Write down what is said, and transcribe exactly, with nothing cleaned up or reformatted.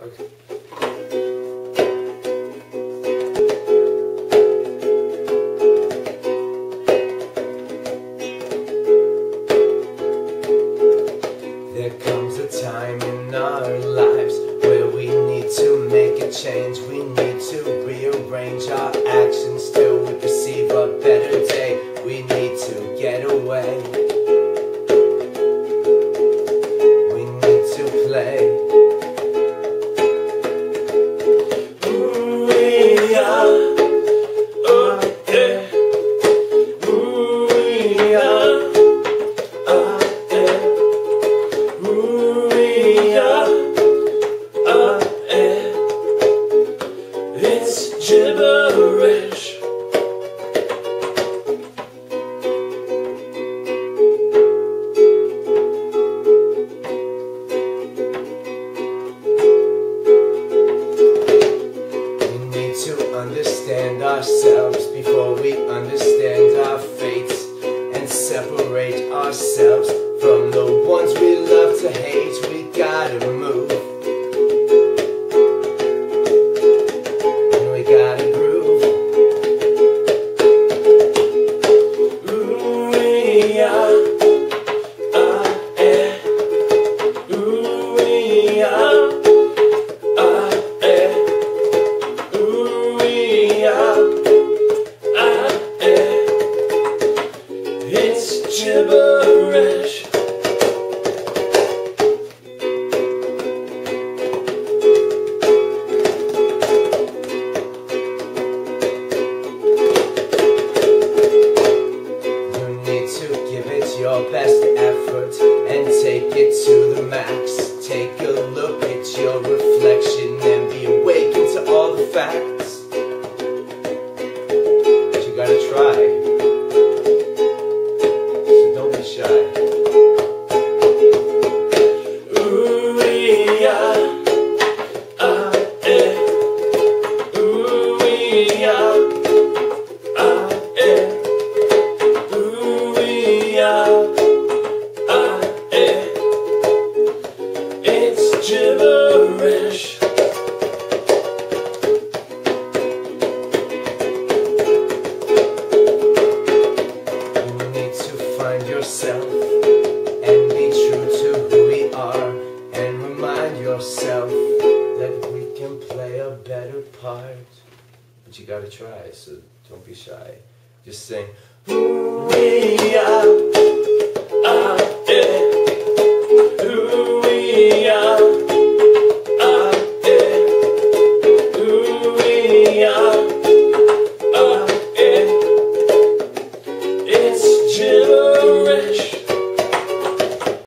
work. There comes a time in our lives where we need to make a change. We need to rearrange our actions till we perceive a better day. We need to get away. We need to play. Ooh, we are, oh yeah. Ooh, we are, oh yeah. Ooh, we are, oh yeah. It's gibberish. To understand ourselves before we understand our fates, and separate ourselves from the ones we love to hate. We gotta move, and we gotta groove. Ooh, we are, uh, eh. Ooh, we are, uh, eh. It's gibberish. You need to give it your best effort and take it to the max. Take a look at your reflection and be awakened to all the facts. But you gotta try. Don't be shy. Ooh, we are, uh, eh. Ooh, we are, uh, eh. Ooh, we are, uh, eh. It's gibberish. Find yourself and be true to who we are, and remind yourself that we can play a better part. But you gotta try, so don't be shy. Just sing, ooh, we are.